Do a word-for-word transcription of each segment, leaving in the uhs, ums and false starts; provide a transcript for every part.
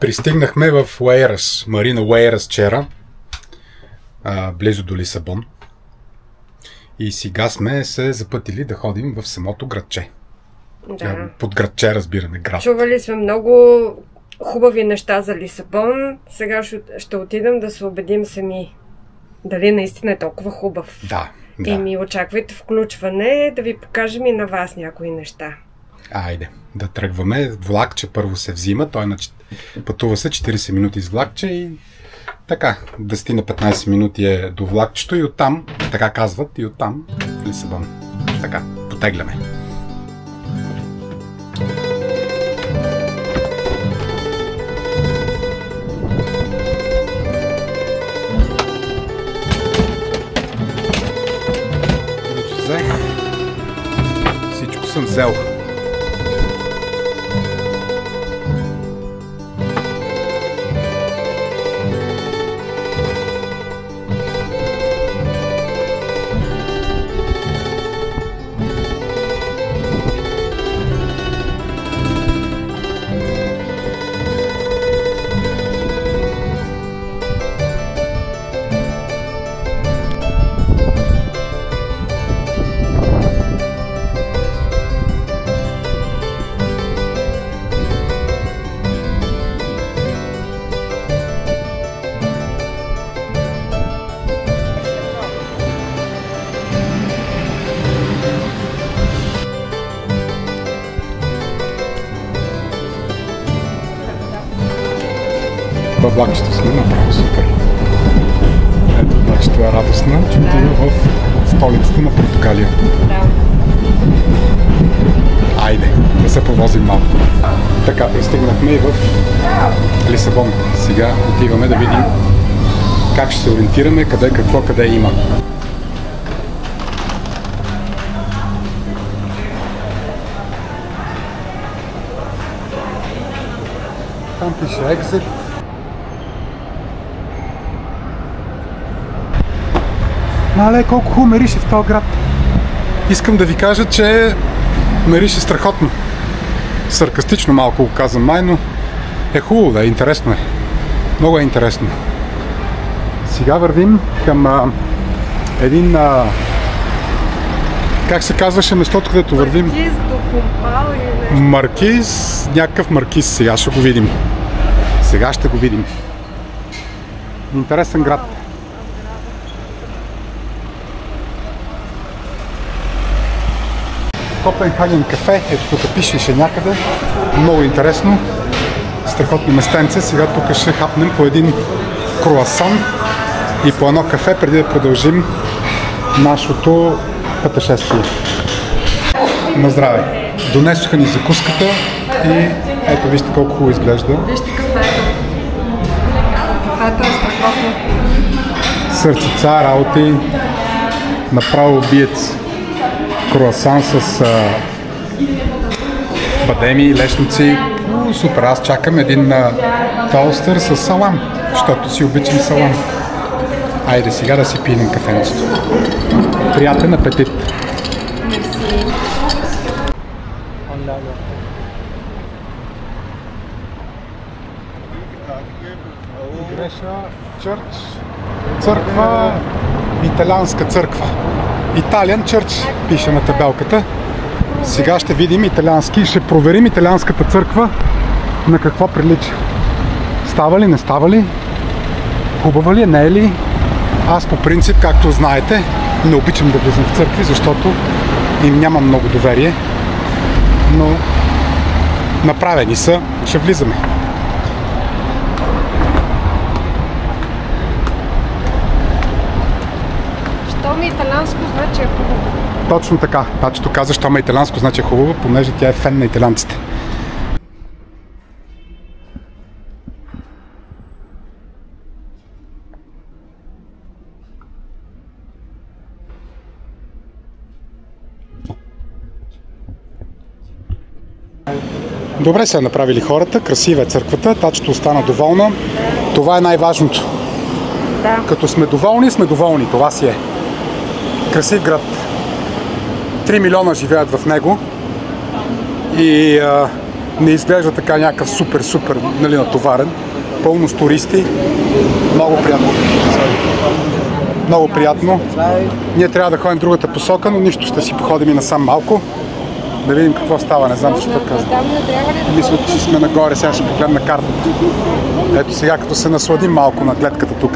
Пристигнахме в Уейрас, Марина Уейрас вчера, а, близо до Лисабон. И сега сме се запътили да ходим в самото градче. Да. Под градче разбираме град. Чували сме много хубави неща за Лисабон. Сега ще, ще отидем да се убедим сами дали наистина е толкова хубав. Да, да. И ми очаквайте включване да ви покажем и на вас някои неща. Айде, да тръгваме. Влакче първо се взима. Той на... пътува се четирийсет минути с влакче и така, десет на петнайсет минути е до влакчето и оттам, така казват, и оттам в Лисабон. Така, потегляме. Всичко съм взел. Във влакчето сме, направо супер. Ето, влакчето е радостна, че отива в столицата на Португалия. Да. Айде, да се повозим малко. Така, пристигнахме и в Лисабон. Сега отиваме да видим как ще се ориентираме, къде, какво, къде има. Там пише Exit. Мале, колко хубаво мирише в този град. Искам да ви кажа, че мирише страхотно. Саркастично малко го казвам май, но е хубаво да е, интересно е. Много е интересно. Сега вървим към а, един... А, как се казваше местото, където вървим? Маркиз до Помпал или нещо. Маркиз, някакъв маркиз. Сега ще го видим. Сега ще го видим. Интересен град. Копенхаген кафе, ето тук пишеше някъде. Много интересно. Страхотно местенце. Сега тук ще хапнем по един круасан и по едно кафе, преди да продължим нашето пътешествие. На здраве! Донесоха ни закуската и ето вижте колко хубаво изглежда. Вижте кафето. Кафето е страхотно. Сърцица, работи, направо биец. Круасан с а, бадеми, лешници. У, супер, аз чакам един а, толстър с салам, защото си обичам салам. Айде сега да си пием кафенцето. Приятен апетит! Мерси. Греша, чърч, църква, италианска църква. Италиан чърч пише на табелката. Сега ще видим италиански, ще проверим италианската църква на какво прилича. Става ли, не става ли? Хубава ли е, не е ли? Аз по принцип, както знаете, не обичам да влизам в църкви, защото им нямам много доверие. Но направени са, ще влизаме. Щом е италианско, значи е хубаво. Точно така. Тачето каза, щом е италианско, значи е хубаво, понеже тя е фен на италианците. Добре са направили хората, красива е църквата, тачето остана доволна. Това е най-важното. Да. Като сме доволни, сме доволни. Това си е. Красив град. три милиона живеят в него. И а, Не изглежда така някакъв супер-супер, нали, натоварен. Пълно с туристи. Много приятно. Много приятно. Ние трябва да ходим в другата посока, но нищо, ще си походим и насам малко. Да видим какво става, не знам защо казвам. Мисля, че сме нагоре, сега ще погледна на картата. Ето сега, като се насладим малко на гледката тук.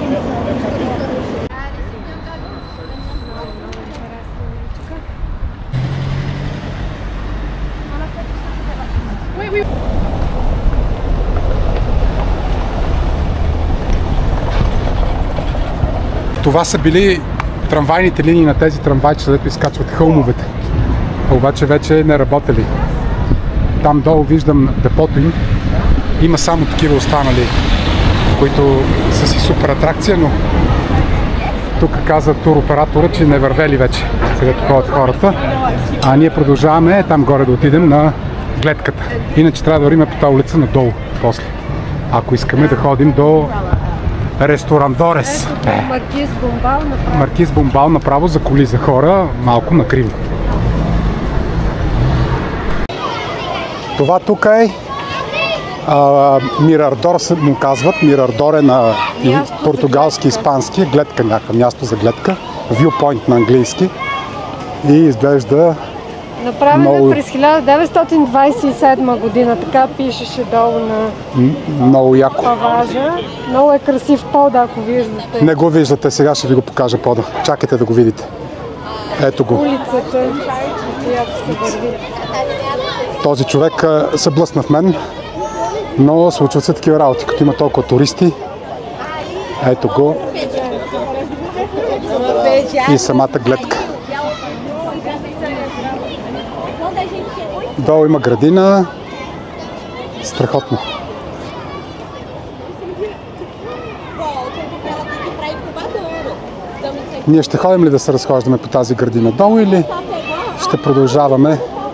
Това са били трамвайните линии на тези трамвайчета, където изкачват хълмовете. Обаче вече не работели. Там долу виждам депото им. Има само такива останали, които са си супер атракция, но тук каза туроператора, че не вървели вече, където ходят хората. А ние продължаваме там горе да отидем на гледката. Иначе трябва да вървим по тази улица надолу после. Ако искаме да ходим до ресторант Дорес. Ето, Маркиз Бомбал направо. Маркиз Бомбал направо за коли за хора, малко накриво. Това тук е Мирадор, му казват. Мирадор е на португалски, испански. Гледка някаква, място за гледка. Viewpoint на английски. И изглежда Направено много... през хиляда деветстотин двадесет и седма година, така пишеше долу на много яко. паважа. Много е красив пода, ако виждате. Не го виждате, сега ще ви го покажа пода. Чакайте да го видите. Ето го. Улицата, която се върви. Този човек се блъсна в мен, но случват се такива работи, като има толкова туристи. Ето го. И самата гледка. Долу има градина. Страхотно. Ние ще ходим ли да се разхождаме по тази градина долу или ще продължаваме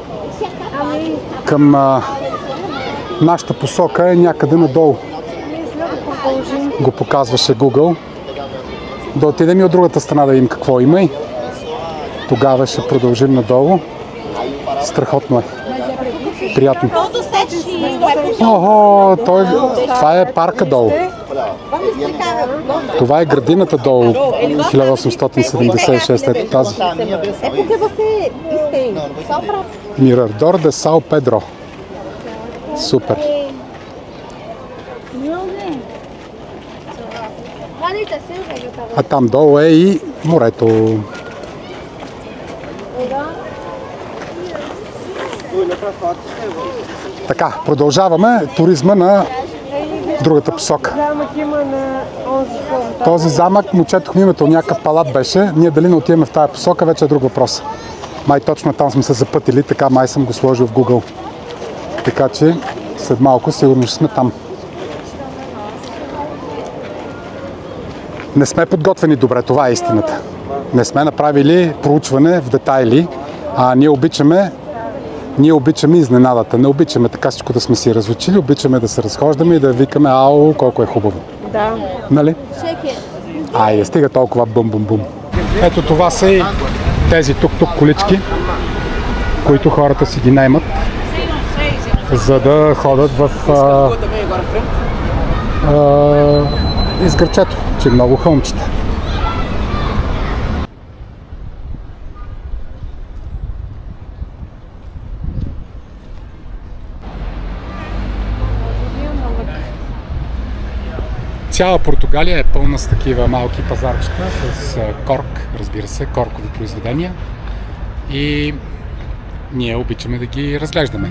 към а, нашата посока е някъде надолу. Го показваше Google. Да отидем и от другата страна да видим какво има и тогава ще продължим надолу. Страхотно е. Приятно. Охо, той, това е парка долу. Това е градината долу, хиляда осемстотин седемдесет и шеста, ето тази. Мирадор де Сао Педро. Супер. А там долу е и морето. Така, продължаваме туризма на другата посока. Замък има на онзи хълм. Този замък, му четохме името, някакъв палат беше. Ние дали не отиваме в тази посока, вече е друг въпрос. Май точно там сме се запътили, така май съм го сложил в Google. Така че след малко сигурно ще сме там. Не сме подготвени добре, това е истината. Не сме направили проучване в детайли, а ние обичаме Ние обичаме изненадата, не обичаме така всичко да сме си разучили, обичаме да се разхождаме и да викаме ау, колко е хубаво. Да. Нали? Айде, стига толкова бум-бум-бум. Ето това са и тези тук-тук колички, които хората си ги наймат, за да ходят в а, а, изгърчето, че е много хълмчета. Цяла Португалия е пълна с такива малки пазарчета, с корк, разбира се, коркови произведения. И ние обичаме да ги разглеждаме.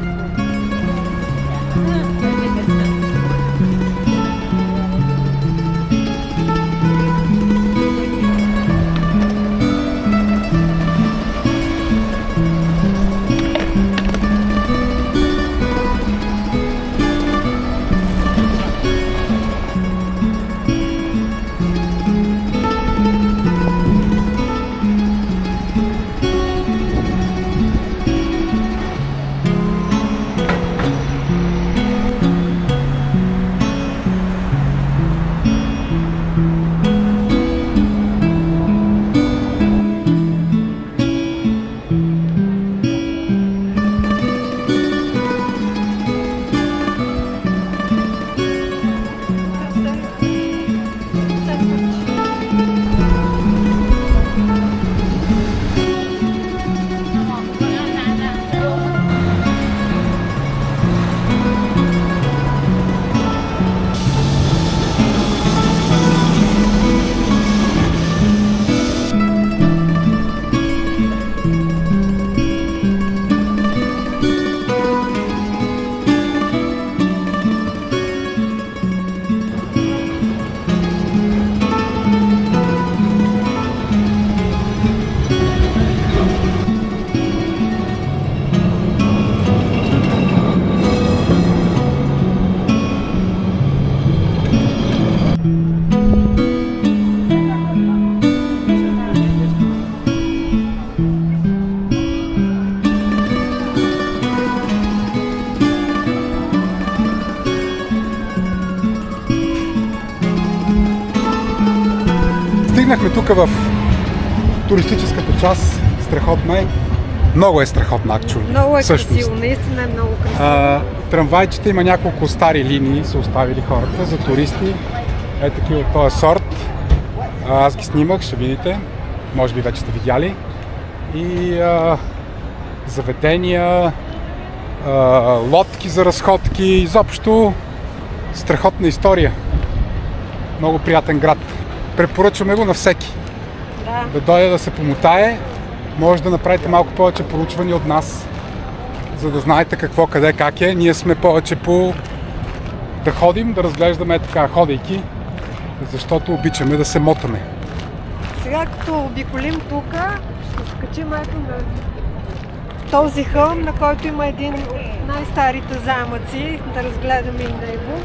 Стигнахме тук в туристическата част. Страхотна е. Много е страхотна, actually. Много е Същност. красиво, наистина е много красиво. А, трамвайчета има няколко стари линии, са оставили хората за туристи. Е такива от този сорт. А, аз ги снимах, ще видите. Може би вече сте видяли. И а, заведения, а, лодки за разходки, изобщо страхотна история. Много приятен град. Препоръчваме го на всеки. Да. Да дойде да се помотае. Може да направите малко повече проучвания от нас, за да знаете какво, къде, как е. Ние сме повече по да ходим, да разглеждаме така ходейки, защото обичаме да се мотаме. Сега като обиколим тук, ще скачим ето на този хълм, на който има един от най-старите замъци, да разгледаме и него.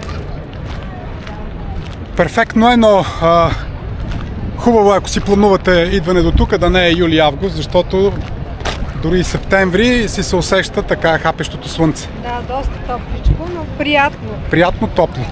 Перфектно е, но а, хубаво е, ако си планувате идване до тук, да не е юли-август, защото дори и септември си се усеща така хапещото слънце. Да, доста топличко, но приятно. Приятно топло.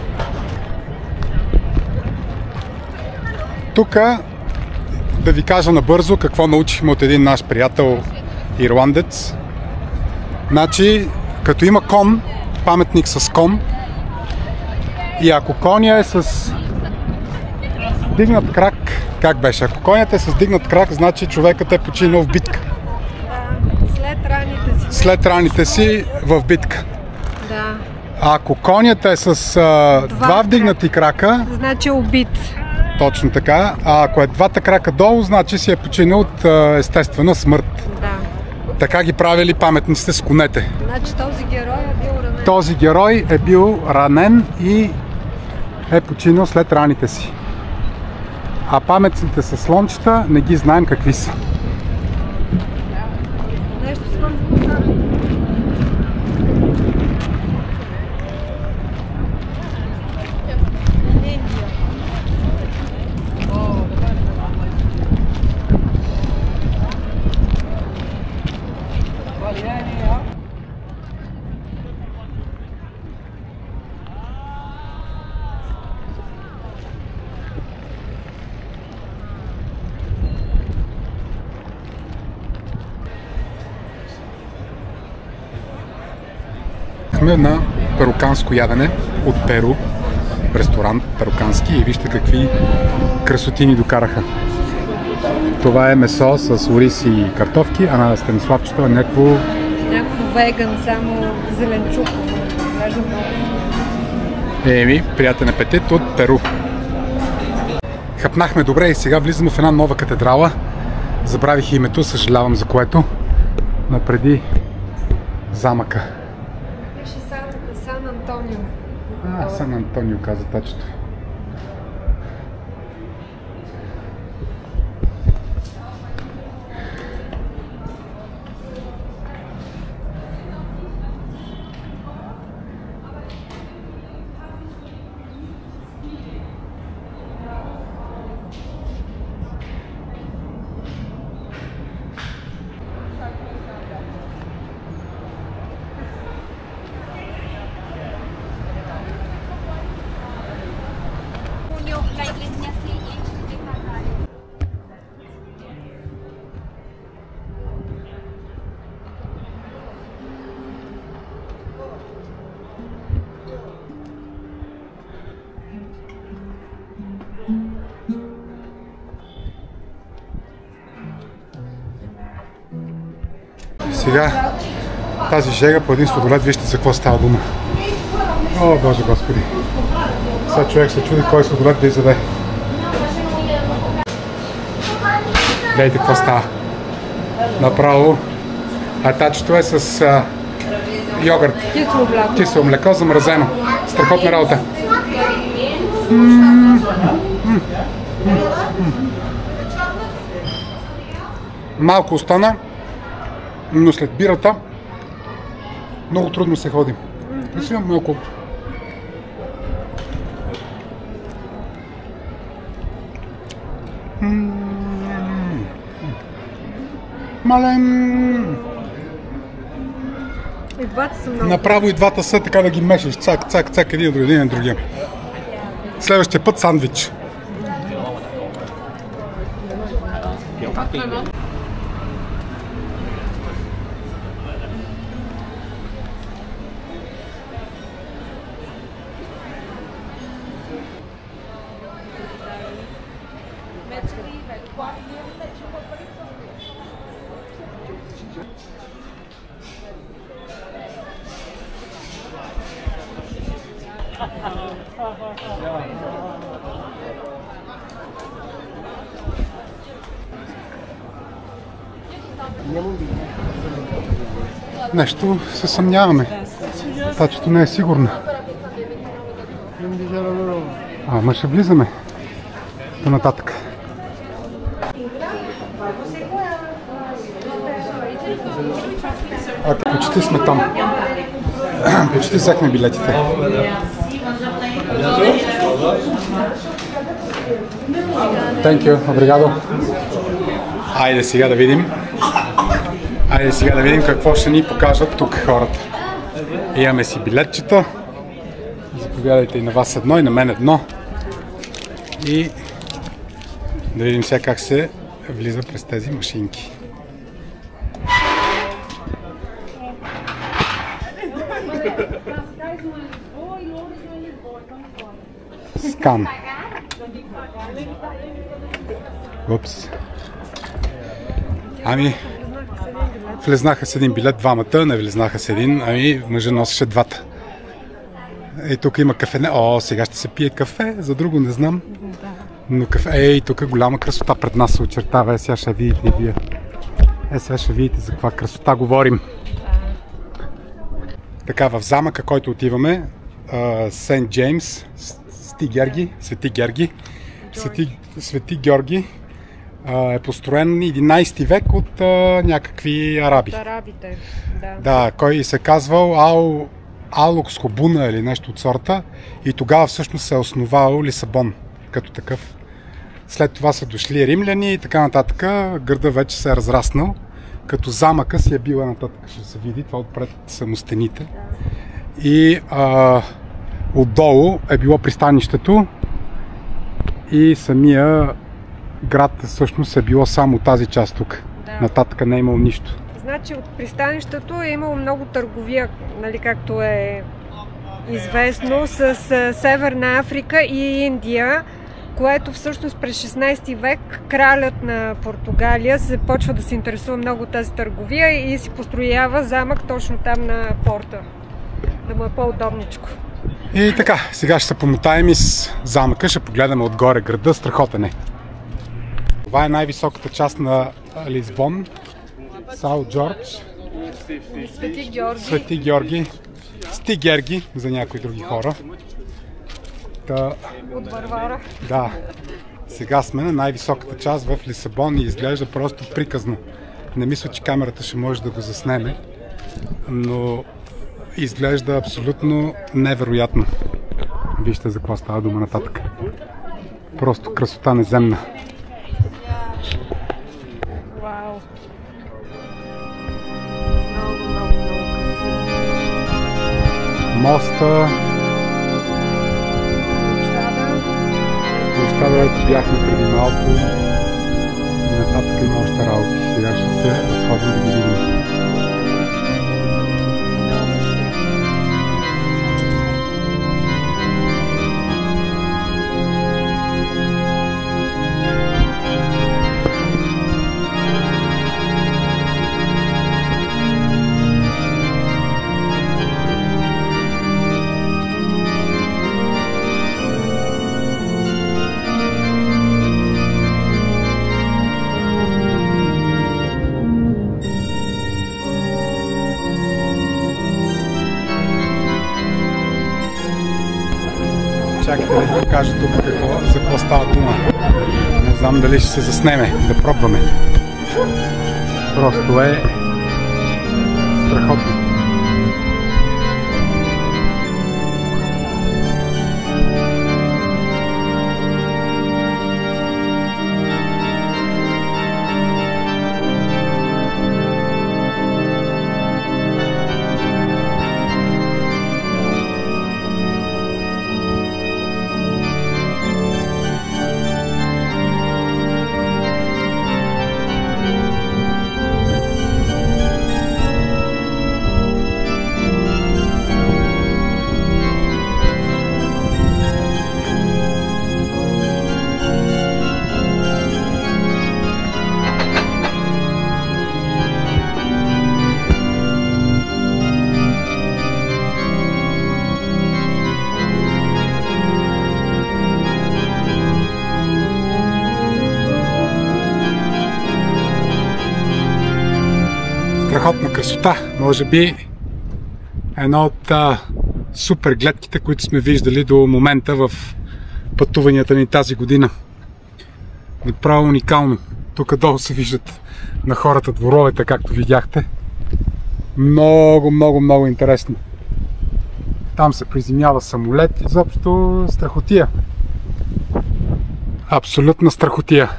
Тук да ви кажа набързо какво научихме от един наш приятел ирландец. Значи, като има кон, паметник с кон, и ако коня е с дигнат крак, как беше? Ако конят е с дигнат крак, значи човекът е починал в битка. Да, след раните си. След раните си в битка. Да. А ако конят е с а, два, два вдигнати крака, значи е убит. точно така, а ако е двата крака долу, значи си е починал от а, естествена смърт. Да. Така ги правили паметниците с конете. Значи този герой е бил ранен. Този герой е бил ранен и е починал след раните си. А паметниците с слончета не ги знаем какви са. Нещо свързано с Индия. Сме на перуканско ядене от Перу, ресторант перукански, и вижте какви красоти ни докараха. Това е месо с ориз и картофки, а на Станиславчето е някакво... Някакво веган, само зеленчуково. Изглежда много. Еми, приятен апетит от Перу. Хапнахме добре и сега влизаме в една нова катедрала. Забравих името, съжалявам за което. Напреди замъка. Пише Сан, Сан Антонио. А, Сан Антонио каза точно. Сега тази жега по един сладолед, вижте за какво става дума. О, Боже Господи! Сега човек се чуди кой сладолед да изяде. Гледайте какво става. Направо атачето е с а, йогурт. Кисело мляко. Кисело млеко, замразено. Страхотна работа. Малко остана, но след бирата много трудно се ходи. И сега малко. Мален. И двата са много. Направо и двата са, така да ги мешаш. Цак, цак, цак, един, един, другия. Следващия път сандвич. Нещо се съмняваме. Тачето не е сигурно. Ама ще влизаме. До нататък. А, почти сме там. Почти взехме билетите. Thank you, obrigado. Айде сега да видим. Айде сега да видим какво ще ни покажат тук хората. Имаме си билетчета. Заповядайте и на вас едно, и на мен едно. И да видим сега как се влиза през тези машинки. Скан. Упс. Ами, влезнаха с един билет двамата, не влезнаха с един, ами мъжът носеше двата. Ей, тук има кафе. О, сега ще се пие кафе, за друго не знам. Но кафе. Ей, тук голяма красота пред нас се очертава. Е, сега ще видите и вие. Е, сега ще видите за каква красота говорим. Така, в замъка, който отиваме, Сент Джеймс, Свети Георги, Свети Георги, Свети, Свети Георги, е построен единайсети век от а, някакви араби. От арабите, да. Да, кой се казвал Ал, Алукс Хобуна или нещо от сорта, и тогава всъщност се е основал Лисабон като такъв. След това са дошли римляни и така нататък. Града вече се е разраснал, като замъка си е била нататък, ще се види, това отпред са му стените. Да. И а, отдолу е било пристанището и самия град всъщност е било само тази част тук. Да. Нататък не е имало нищо. Значи от пристанището е имало много търговия, нали, както е известно, с Северна Африка и Индия, което всъщност през шестнайсети век кралят на Португалия се почва да се интересува много от тази търговия и си построява замък точно там на порта, да му е по-удобничко. И така, сега ще се помотаем из замъка, ще погледаме отгоре града, страхотен е. Това е най-високата част на Лисбон, Саут Джордж, Свети Георги, Свети Георги, Сти Герги за някои други хора. Та, от Варвара. Да, сега сме на най-високата част в Лисабон и изглежда просто приказно. Не мисля, че камерата ще може да го заснеме, но изглежда абсолютно невероятно. Вижте за какво става дума нататък. Просто красота неземна. Вау! Много, много, много красиво. Моста. Площада, ето бяхме преди малко. И нататък има още работи. Сега ще се разходим да ги видим. Чакайте да ви покажа тук какво, за какво става дума. Не знам дали ще се заснеме, да пробваме. Просто е страхотно. страхотна красота. Може би едно от а, супер гледките, които сме виждали до момента в пътуванията ни тази година. Направо уникално. Тук долу се виждат на хората дворовете, както видяхте. Много, много, много интересно. Там се приземява самолет. Изобщо страхотия. Абсолютна страхотия.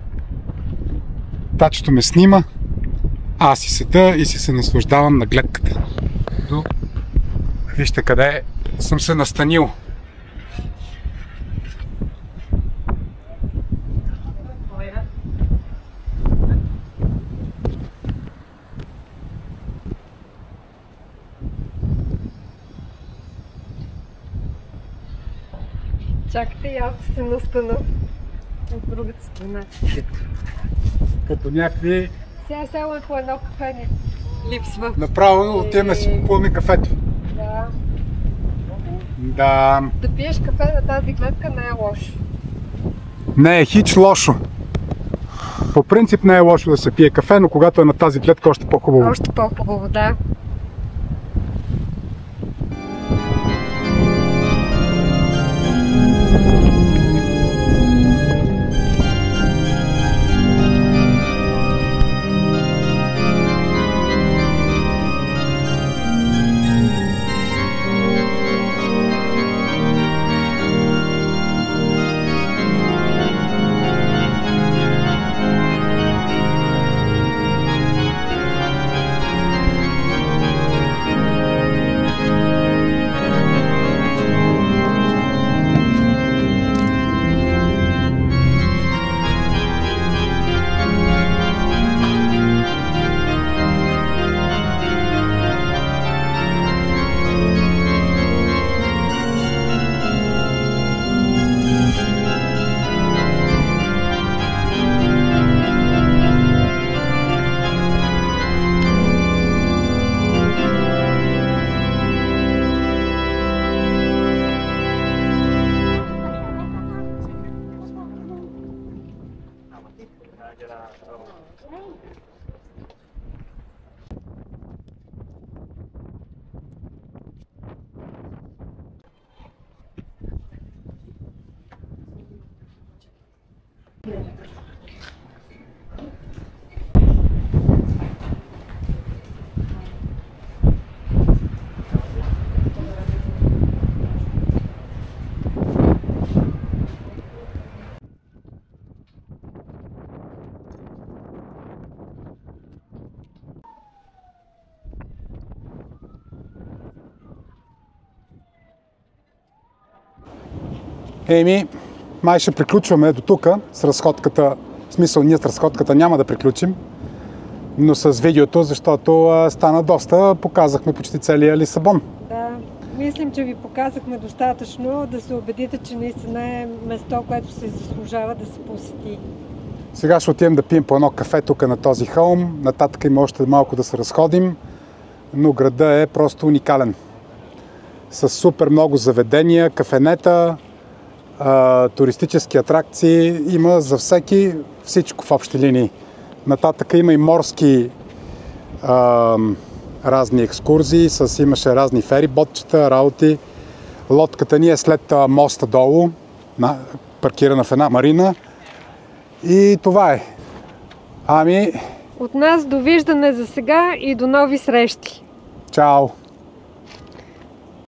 Тачето ме снима. Аз си седа и си се наслаждавам на гледката. Вижте къде съм се настанил. Чакайте и аз се настана от другата страна. Като някакви... Сега само по едно кафе ни липсва. Направо отиваме си купуваме кафето. Да. Да. Да пиеш кафе на тази гледка не е лошо. Не е хич лошо. По принцип не е лошо да се пие кафе, но когато е на тази гледка още по-хубаво. Още по-хубаво, да. Еми, май ще приключваме до тук с разходката. В смисъл, ние с разходката няма да приключим, но с видеото, защото а, стана доста. Показахме почти целия Лисабон. Да, мислим, че ви показахме достатъчно да се убедите, че наистина е место, което се заслужава да се посети. Сега ще отидем да пием по едно кафе тук на този хълм. Нататък има още малко да се разходим, но града е просто уникален. С супер много заведения, кафенета, а, туристически атракции. Има за всеки всичко в общи линии. Нататък има и морски а, разни екскурзии, с, имаше разни фериботчета, работи. Лодката ни е след а, моста долу, на, паркирана в една марина. И това е. Ами... От нас довиждане за сега и до нови срещи! Чао!